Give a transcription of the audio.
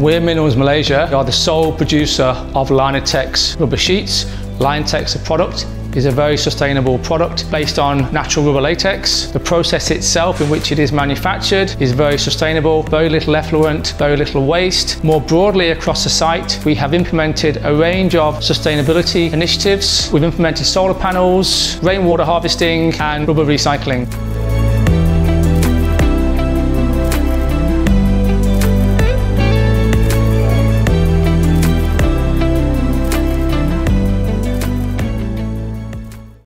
Weir Minerals Malaysia are the sole producer of Linatex rubber sheets. Linatex, the product, is a very sustainable product based on natural rubber latex. The process itself in which it is manufactured is very sustainable, very little effluent, very little waste. More broadly across the site, we have implemented a range of sustainability initiatives. We've implemented solar panels, rainwater harvesting and rubber recycling.